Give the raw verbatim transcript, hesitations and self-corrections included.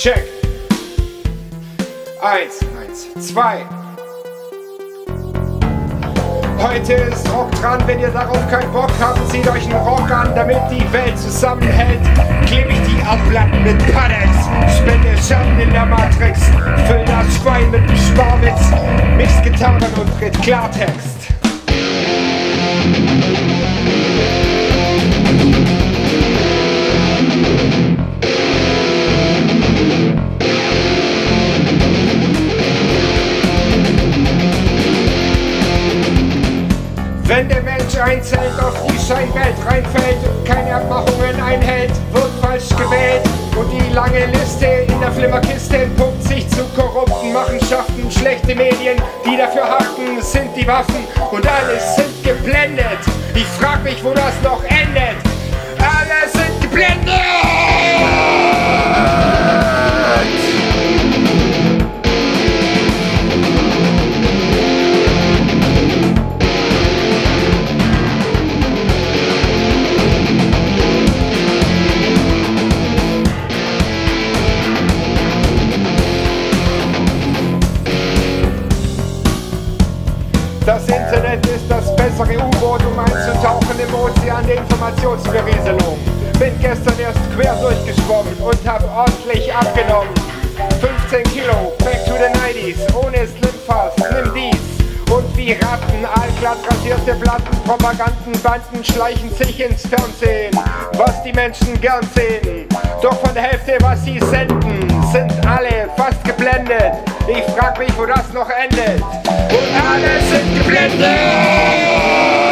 Check. Eins, eins, zwei. Heute ist Rock dran, wenn ihr darauf keinen Bock habt, zieht euch einen Rock an, damit die Welt zusammenhält. Kleb ich die Abplatten mit Padex, spende Schatten in der Matrix, füll das Schwein mit dem Sparwitz, mix Gitarren und tritt Klartext. Wenn der Mensch einzeln auf die Scheinwelt reinfällt und keine Abmachungen einhält, wird falsch gewählt. Und die lange Liste in der Flimmerkiste pumpt sich zu korrupten Machenschaften. Schlechte Medien, die dafür haften, sind die Waffen und alles sind geblendet. Ich frag mich, wo das noch endet. Alle sind geblendet! Das Internet ist das bessere U-Boot, um einzutauchen im Ozean der Informationsberieselung. Bin gestern erst quer durchgeschwommen und hab ordentlich abgenommen. fünfzehn Kilo, back to the nineties, ohne Slimfast, nimm dies. Und wie Ratten, allglatt rasierte Platten, Propagandenbanden schleichen sich ins Fernsehen, was die Menschen gern sehen. Doch von der Hälfte, was sie senden, sind alle fast geblendet. Ich frag mich, wo das noch endet. Und alle sind geblendet!